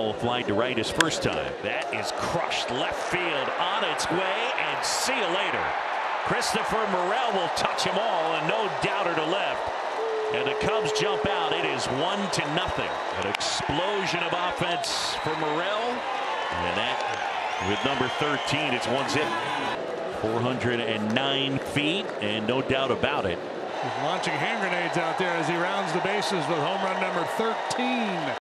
Morel flied to right his first time. That is crushed left field on its way, and see you later. Christopher Morel will touch them all, and no doubter to left. And the Cubs jump out. It is 1-0. An explosion of offense for Morel. And that, with number 13, it's 1-0. 409 feet, and no doubt about it. He's launching hand grenades out there as he rounds the bases with home run number 13.